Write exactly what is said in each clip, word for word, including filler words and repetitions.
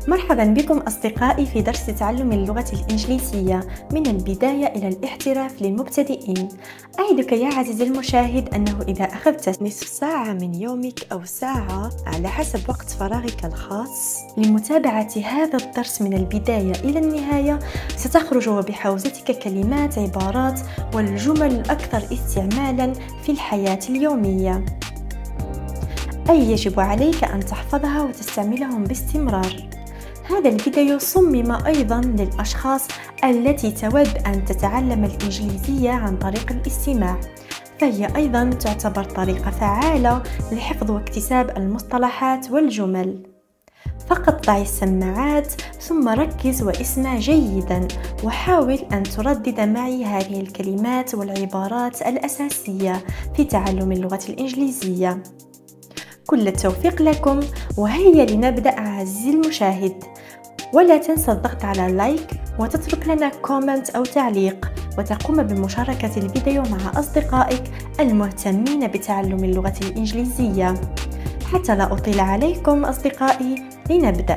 مرحبا بكم أصدقائي في درس تعلم اللغة الإنجليزية من البداية إلى الاحتراف للمبتدئين. أعدك يا عزيزي المشاهد أنه إذا أخذت نصف ساعة من يومك أو ساعة على حسب وقت فراغك الخاص لمتابعة هذا الدرس من البداية إلى النهاية، ستخرج وبحوزتك كلمات، عبارات والجمل الأكثر استعمالا في الحياة اليومية، أي يجب عليك أن تحفظها وتستعملهم باستمرار. هذا الفيديو صمم أيضا للأشخاص التي تود أن تتعلم الإنجليزية عن طريق الاستماع، فهي أيضا تعتبر طريقة فعالة لحفظ واكتساب المصطلحات والجمل. فقط ضع السماعات ثم ركز واسمع جيدا، وحاول أن تردد معي هذه الكلمات والعبارات الأساسية في تعلم اللغة الإنجليزية. كل التوفيق لكم، وهيا لنبدأ عزيزي المشاهد. ولا تنسى الضغط على لايك وتترك لنا كومنت أو تعليق، وتقوم بمشاركة الفيديو مع أصدقائك المهتمين بتعلم اللغة الإنجليزية. حتى لا أطيل عليكم أصدقائي، لنبدأ.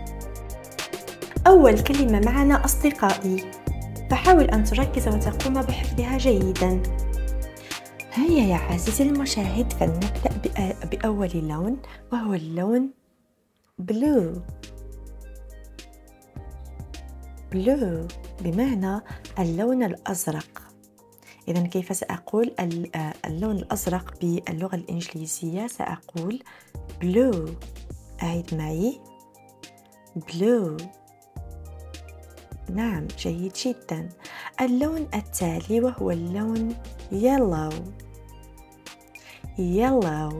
أول كلمة معنا أصدقائي، فحاول أن تركز وتقوم بحفظها جيدا. هيا يا عزيزي المشاهد، فلنبدأ بأول لون وهو اللون blue. blue بمعنى اللون الأزرق. إذا كيف سأقول اللون الأزرق باللغة الإنجليزية؟ سأقول blue. أعيد معي blue. نعم، جيد جدا. اللون التالي وهو اللون yellow. yellow.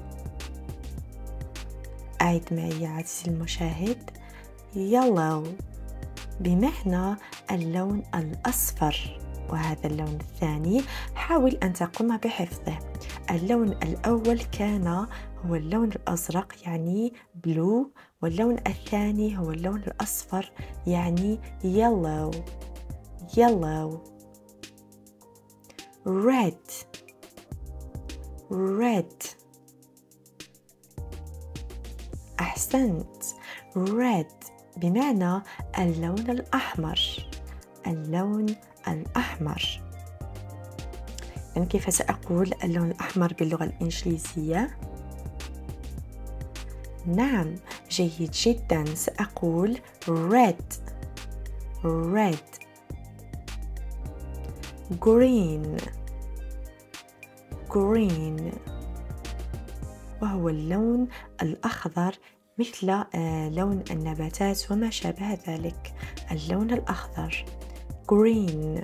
أعيد معي يا عزيزي المشاهد yellow بمعنى اللون الأصفر. وهذا اللون الثاني حاول أن تقوم بحفظه. اللون الأول كان هو اللون الأزرق يعني blue، واللون الثاني هو اللون الأصفر يعني yellow. yellow. red. red. أحسنت. red بمعنى اللون الأحمر. اللون الأحمر. يعني كيف سأقول اللون الأحمر باللغة الإنجليزية؟ نعم، جيد جدا. سأقول red. red. green. green وهو اللون الأخضر، مثل لون النباتات وما شابه ذلك. اللون الأخضر green.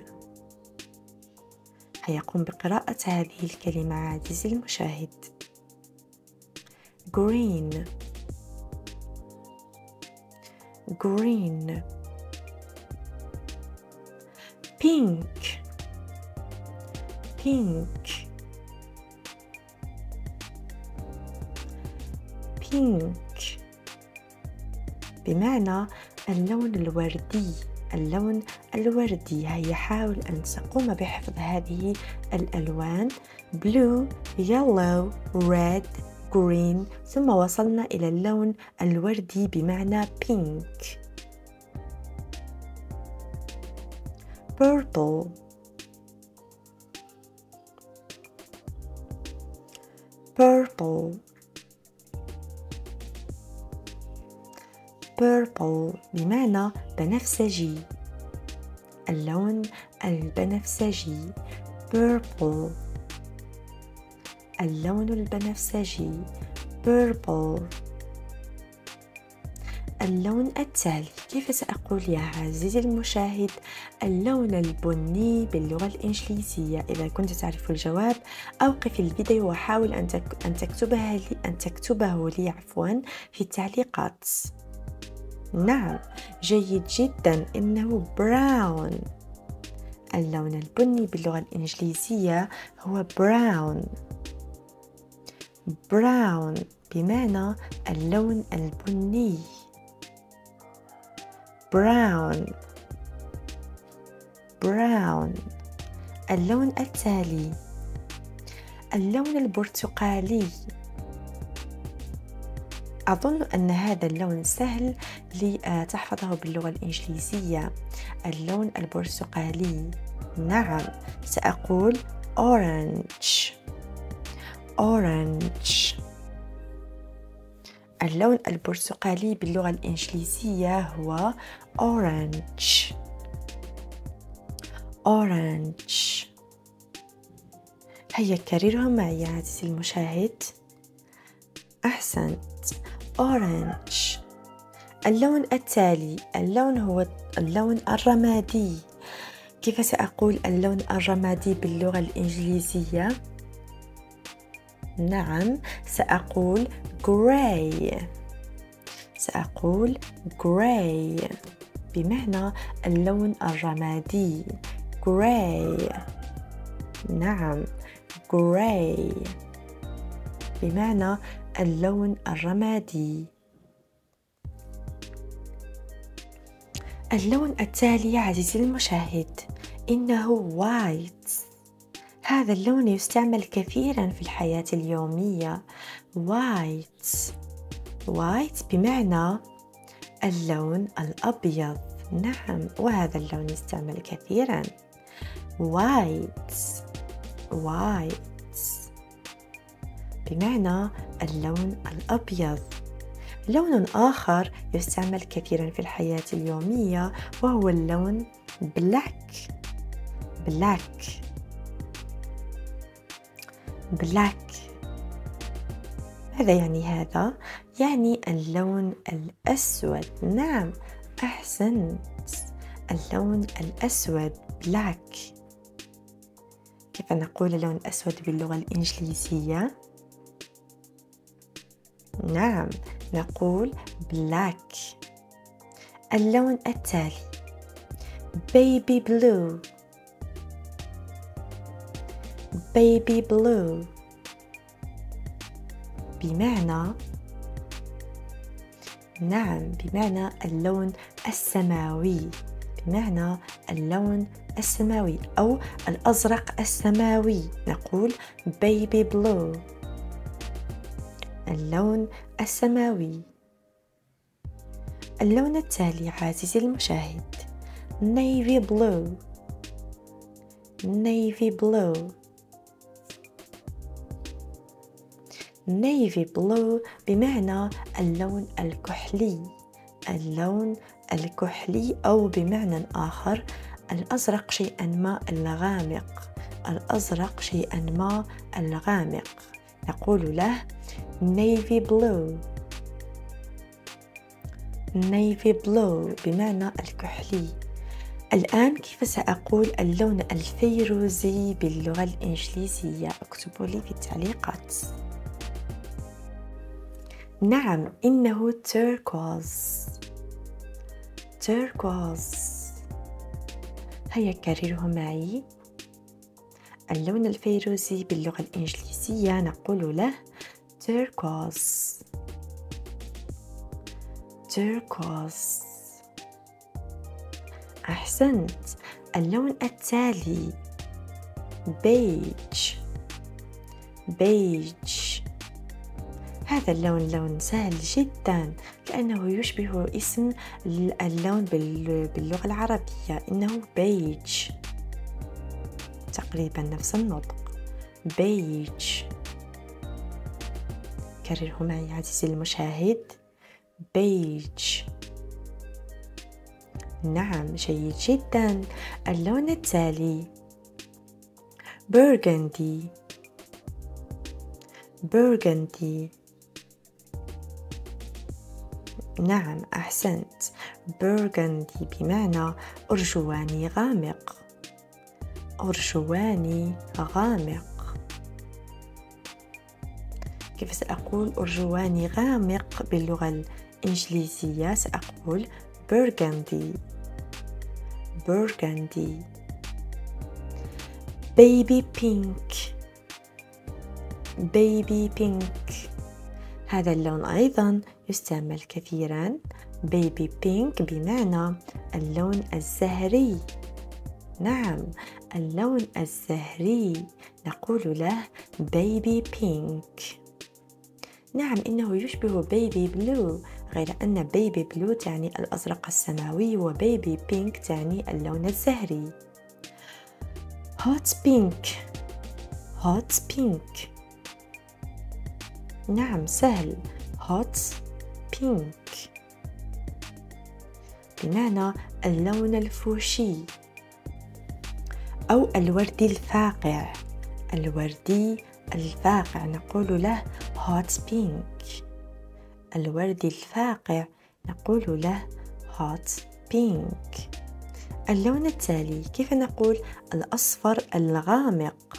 هيا قم بقراءة هذه الكلمة عزيزي المشاهد. green. green. pink. pink. pink بمعنى اللون الوردي. اللون الوردي. هيا حاول أن تقوم بحفظ هذه الألوان blue, yellow, red, green، ثم وصلنا إلى اللون الوردي بمعنى pink. purple. purple. purple بمعنى بنفسجي. اللون البنفسجي purple. اللون البنفسجي purple. اللون التالي، كيف سأقول يا عزيزي المشاهد اللون البني باللغة الإنجليزية؟ إذا كنت تعرف الجواب أوقف الفيديو وحاول أن تكتبها لي أن تكتبه لي عفوا في التعليقات. نعم، جيد جدا. إنه براون. اللون البني باللغة الإنجليزية هو براون. براون بمعنى اللون البني. براون. براون. اللون التالي اللون البرتقالي. أظن أن هذا اللون سهل لتحفظه باللغة الإنجليزية. اللون البرتقالي، نعم سأقول orange orange. اللون البرتقالي باللغة الإنجليزية هو orange orange. هيا كررها معي يا عزيزي المشاهد. أحسنت، orange. اللون التالي، اللون هو اللون الرمادي. كيف سأقول اللون الرمادي باللغة الإنجليزية؟ نعم سأقول gray سأقول gray بمعنى اللون الرمادي. gray، نعم gray بمعنى اللون الرمادي. اللون التالي عزيزي المشاهد إنه white. هذا اللون يستعمل كثيرا في الحياة اليومية. white white بمعنى اللون الأبيض. نعم، وهذا اللون يستعمل كثيرا. white white بمعنى اللون الأبيض. لون آخر يستعمل كثيرا في الحياة اليومية وهو اللون black black black. ماذا يعني هذا؟ يعني اللون الأسود. نعم أحسنت، اللون الأسود black. كيف نقول اللون الأسود باللغة الإنجليزية؟ نعم نقول black. اللون التالي baby blue baby blue بمعنى، نعم بمعنى اللون السماوي بمعنى اللون السماوي أو الأزرق السماوي. نقول baby blue، اللون السماوي. اللون التالي عزيزي المشاهد navy blue navy blue navy blue بمعنى اللون الكحلي اللون الكحلي أو بمعنى آخر الأزرق شيئا ما الغامق الأزرق شيئا ما الغامق. نقول له navy blue navy blue بمعنى الكحلي. الآن كيف سأقول اللون الفيروزي باللغة الإنجليزية؟ اكتبوا لي في التعليقات. نعم إنه turquoise turquoise. هيا كرره معي. اللون الفيروزي باللغة الإنجليزية نقول له turquoise turquoise. أحسنت. اللون التالي beige beige. هذا اللون لون سهل جدا لأنه يشبه اسم اللون باللغة العربية، إنه beige، تقريبا نفس النطق beige. كرره معي عزيزي المشاهد beige. نعم جيد جدا. اللون التالي burgundy burgundy. نعم أحسنت، burgundy بمعنى أرجواني غامق أرجواني غامق. كيف سأقول أرجواني غامق باللغة الإنجليزية؟ سأقول burgundy burgundy. baby pink baby pink. هذا اللون أيضا يستعمل كثيرا. baby pink بمعنى اللون الزهري. نعم اللون الزهري نقول له baby pink نعم، إنه يشبه بيبي بلو، غير أن بيبي بلو تعني الأزرق السماوي وبيبي بينك تعني اللون الزهري. hot pink hot pink نعم سهل، hot pink بمعنى اللون الفوشي أو الوردي الفاقع. الوردي الفاقع نقول له hot pink. الوردي الفاقع نقول له hot pink. اللون التالي كيف نقول الأصفر الغامق؟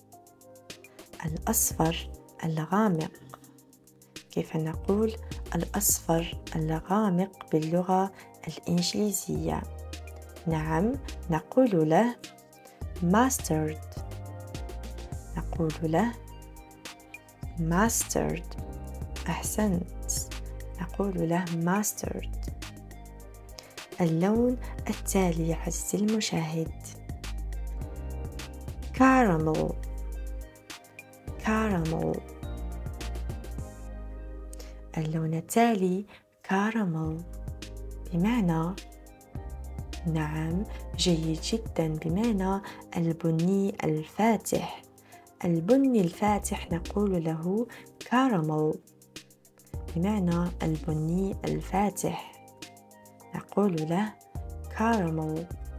الأصفر الغامق كيف نقول الأصفر الغامق باللغة الإنجليزية؟ نعم، نقول له mustard. نقول له mustard. أحسنت، نقول له mustard. اللون التالي عزيزي المشاهد caramel. caramel. اللون التالي caramel بمعنى، نعم جيد جدا، بمعنى البني الفاتح. البني الفاتح نقول له caramel بمعنى البني الفاتح، نقول له caramel.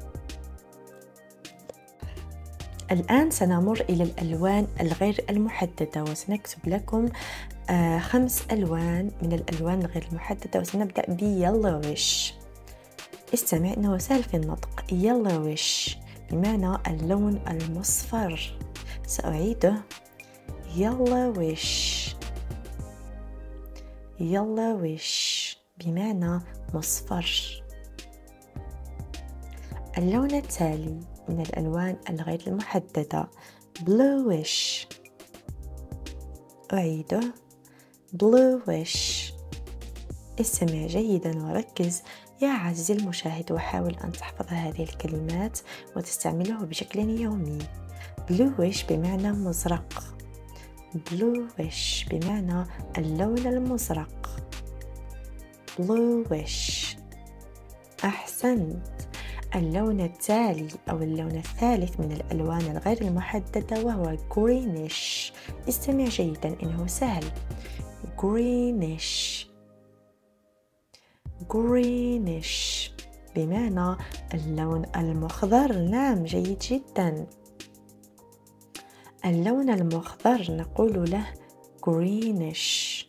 الآن سنمر إلى الألوان الغير المحددة، وسنكتب لكم آه خمس ألوان من الألوان الغير المحددة، وسنبدأ ب yellowish. استمع، إنه سهل في النطق. yellowish بمعنى اللون المصفر. سأعيده yellowish. yellowish بمعنى مصفر. اللون التالي من الألوان الغير المحددة bluish. أعيده bluish. استمع جيدا وركز يا عزيزي المشاهد، وحاول أن تحفظ هذه الكلمات وتستعمله بشكل يومي. bluish بمعنى مزرق. bluish بمعنى اللون المزرق. bluish. أحسنت. اللون التالي أو اللون الثالث من الألوان الغير المحددة وهو greenish. استمع جيدا، إنه سهل. greenish. greenish بمعنى اللون المخضر. نعم جيد جدا. اللون المخضر نقول له greenish.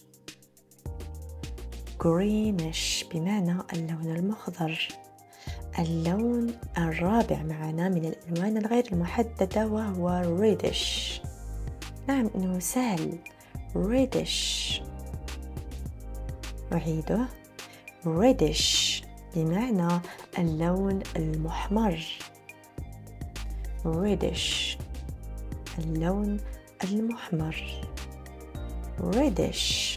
greenish بمعنى اللون المخضر. اللون الرابع معنا من الألوان الغير المحددة وهو reddish. نعم إنه سهل. reddish. أعيده reddish بمعنى اللون المحمر. reddish اللون المحمر. reddish.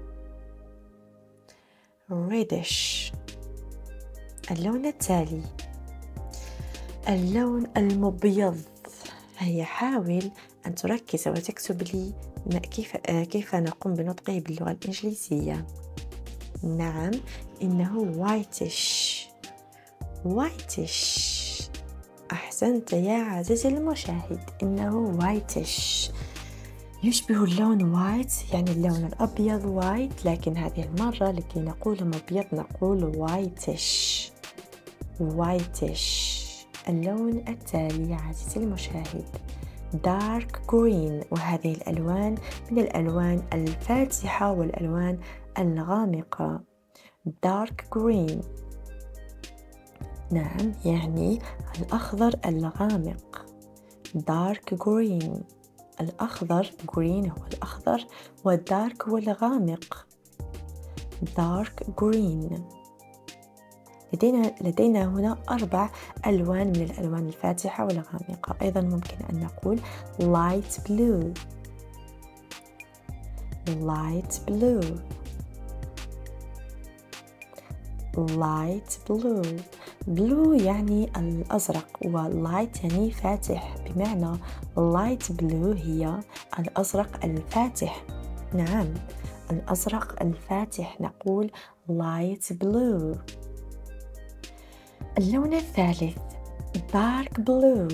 reddish. اللون التالي اللون المبيض. هيا حاول أن تركز وتكتب لي كيف كيف نقوم بنطقه باللغة الإنجليزية. نعم إنه whitish. whitish. أحسنت يا عزيزي المشاهد، إنه whitish يشبه اللون وايت، يعني اللون الأبيض وايت، لكن هذه المرة لكي نقول مبيض نقول whitish. whitish. اللون التالي يا عزيزي المشاهد dark green، وهذه الألوان من الألوان الفاتحة والألوان الغامقة. dark green نعم يعني الأخضر الغامق. dark green. الأخضر green هو الأخضر والدارك هو الغامق. dark green. لدينا لدينا هنا أربع ألوان من الألوان الفاتحة والغامقة. أيضا ممكن أن نقول light blue. light blue. light blue. blue يعني الأزرق، و light يعني فاتح، بمعنى light blue هي الأزرق الفاتح. نعم الأزرق الفاتح نقول light blue. اللون الثالث dark blue.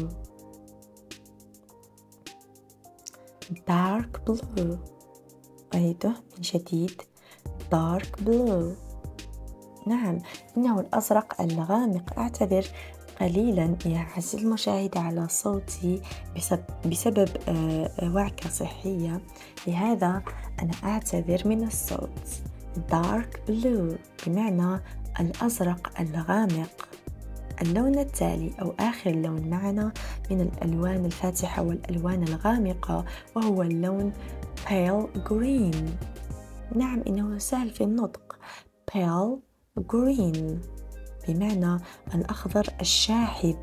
dark blue أعيده من جديد dark blue. نعم إنه الأزرق الغامق. أعتذر قليلا يا عزيزي المشاهد على صوتي بسبب, بسبب وعكة صحية، لهذا أنا أعتذر من الصوت. dark blue بمعنى الأزرق الغامق. اللون التالي أو آخر لون معنا من الألوان الفاتحة والألوان الغامقة وهو اللون pale green. نعم إنه سهل في النطق pale green بمعنى الأخضر الشاحب.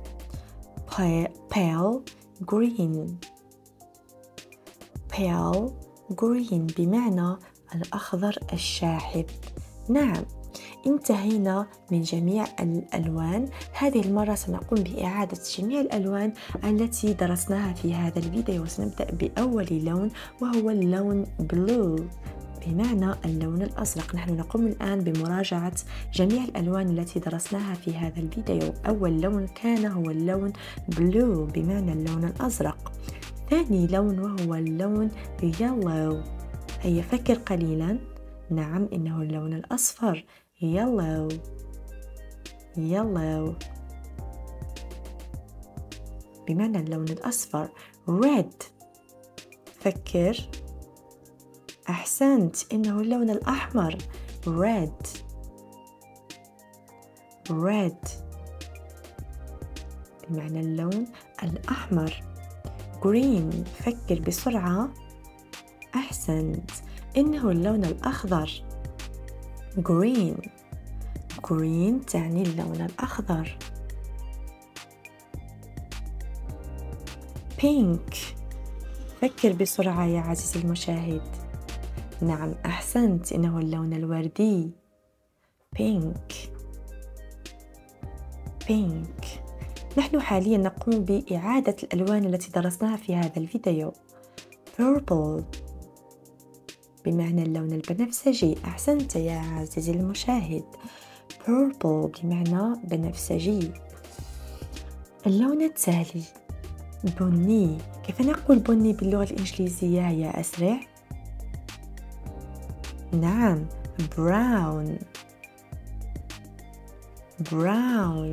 pale green pale green بمعنى الأخضر الشاحب. نعم انتهينا من جميع الألوان. هذه المرة سنقوم بإعادة جميع الألوان التي درسناها في هذا الفيديو، وسنبدأ بأول لون وهو اللون blue بمعنى اللون الأزرق. نحن نقوم الآن بمراجعة جميع الألوان التي درسناها في هذا الفيديو. أول لون كان هو اللون blue بمعنى اللون الأزرق. ثاني لون وهو اللون yellow. هيا فكر قليلا. نعم إنه اللون الأصفر yellow yellow بمعنى اللون الأصفر. red فكر. أحسنت إنه اللون الأحمر red red بمعنى اللون الأحمر. green فكر بسرعة. أحسنت إنه اللون الأخضر green green تعني اللون الأخضر. pink فكر بسرعة يا عزيزي المشاهد. نعم أحسنت إنه اللون الوردي pink pink. نحن حاليا نقوم بإعادة الألوان التي درسناها في هذا الفيديو. purple بمعنى اللون البنفسجي. أحسنت يا عزيزي المشاهد purple بمعنى بنفسجي. اللون التالي بني. كيف نقول بني باللغة الإنجليزية يا أسرع؟ نعم brown brown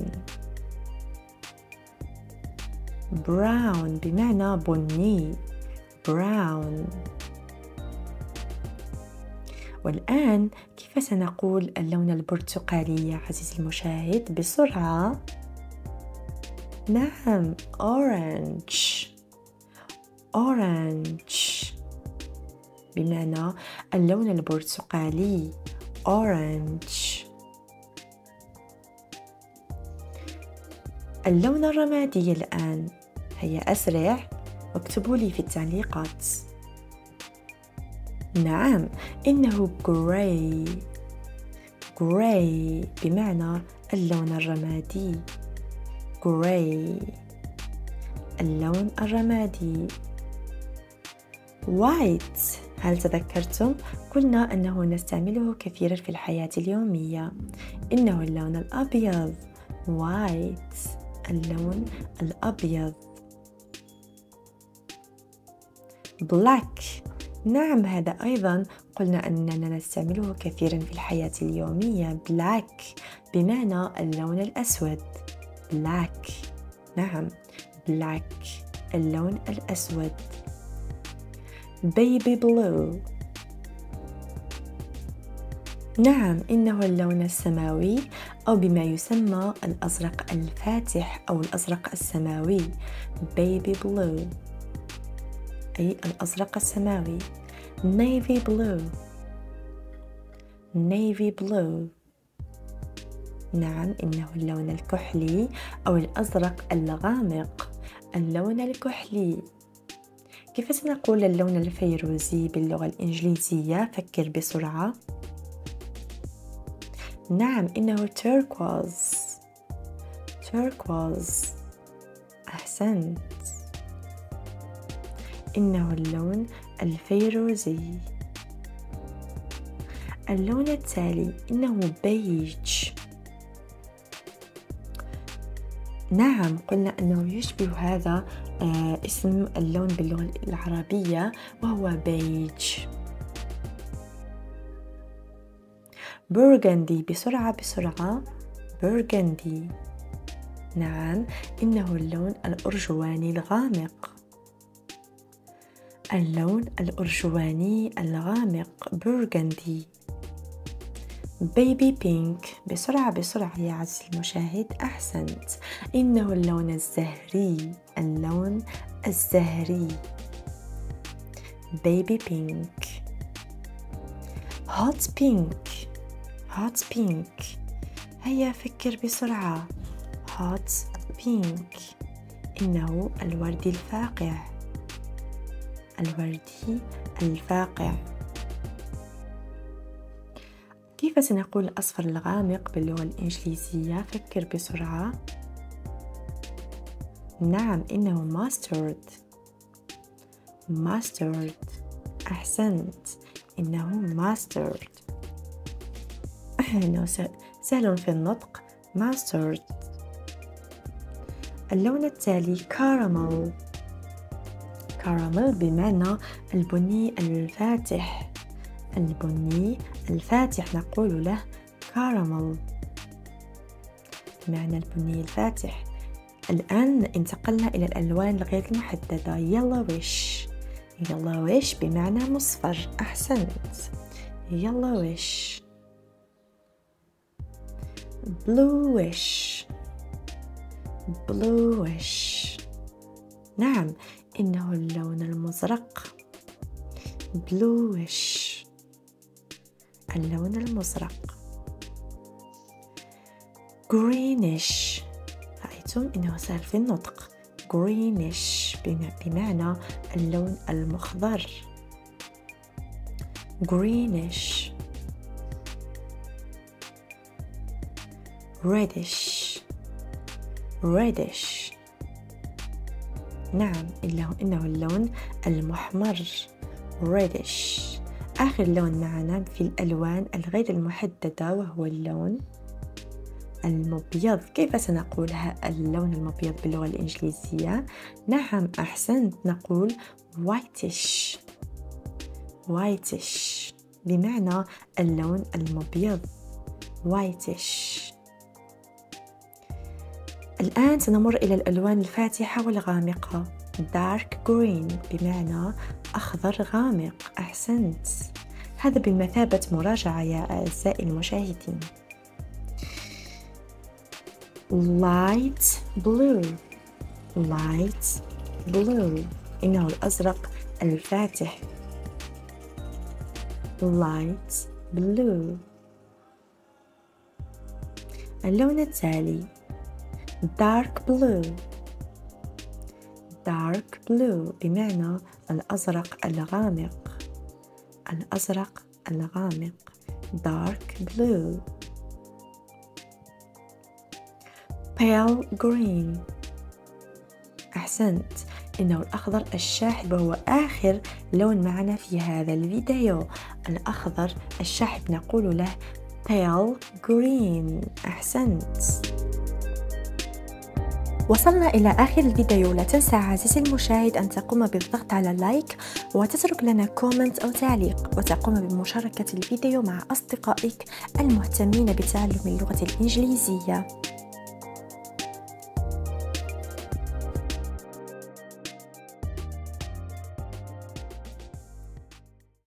brown بمعنى بني brown. والآن كيف سنقول اللون البرتقالي يا عزيزي المشاهد بسرعة؟ نعم orange orange بمعنى اللون البرتقالي orange. اللون الرمادي الآن. هيا أسرع واكتبوا لي في التعليقات. نعم إنه grey grey بمعنى اللون الرمادي grey اللون الرمادي. white هل تذكرتم؟ قلنا أنه نستعمله كثيرا في الحياة اليومية. إنه اللون الأبيض white اللون الأبيض. black نعم هذا أيضا قلنا أننا نستعمله كثيرا في الحياة اليومية black بمعنى اللون الأسود black. نعم black اللون الأسود. baby blue نعم إنه اللون السماوي أو بما يسمى الأزرق الفاتح أو الأزرق السماوي baby blue أي الأزرق السماوي. navy blue navy blue نعم إنه اللون الكحلي أو الأزرق الغامق اللون الكحلي. كيف سنقول اللون الفيروزي باللغة الإنجليزية؟ فكر بسرعة. نعم إنه turquoise turquoise أحسنت إنه اللون الفيروزي اللون التالي إنه بيج. نعم، قلنا أنه يشبه هذا آه اسم اللون باللغة العربية وهو بيج. برغندي، بسرعة بسرعة. برغندي، نعم إنه اللون الأرجواني الغامق. اللون الأرجواني الغامق برغندي. بيبي بينك، بسرعة بسرعة يا عزيزي المشاهد، أحسنت، إنه اللون الزهري. اللون الزهري بيبي بينك. هوت بينك. هوت بينك، هيا فكر بسرعة. هوت بينك إنه الوردي الفاقع. الوردي الفاقع. كيف سنقول الأصفر الغامق باللغة الإنجليزية؟ فكر بسرعة. نعم، إنه ماسترد. ماسترد، أحسنت، إنه ماسترد. إنه سهل في النطق، ماسترد. اللون التالي كاراميل. كاراميل بمعنى البني الفاتح. البني الفاتح نقول له كاراميل، بمعنى البني الفاتح. الآن انتقلنا إلى الألوان الغير المحددة. يلوش. يلوش بمعنى مصفر، أحسنت، يلوش. بلوش. بلوش، نعم إنه اللون المزرق. بلوش، اللون المزرق. greenish، رأيتم إنه سهل في النطق. greenish بمعنى اللون المخضر. greenish. reddish. reddish، نعم إنه إنه اللون المحمر. reddish. آخر لون معنا في الألوان الغير المحددة وهو اللون المبيض. كيف سنقولها اللون المبيض باللغة الإنجليزية؟ نعم أحسنت، نقول whitish. whitish بمعنى اللون المبيض. whitish. الآن سنمر إلى الألوان الفاتحة والغامقة. dark green بمعنى أخضر غامق، أحسنت، هذا بمثابة مراجعة يا أعزائي المشاهدين. light blue. light blue إنه الأزرق الفاتح. light blue. اللون التالي dark blue. dark blue بمعنى الأزرق الغامق. الأزرق الغامق dark blue. pale green، أحسنت، إنه الأخضر الشاحب وهو آخر لون معنا في هذا الفيديو. الأخضر الشاحب نقول له pale green، أحسنت. وصلنا إلى آخر الفيديو. لا تنسى عزيزي المشاهد أن تقوم بالضغط على لايك وتترك لنا كومنت أو تعليق، وتقوم بمشاركة الفيديو مع أصدقائك المهتمين بتعلم اللغة الإنجليزية.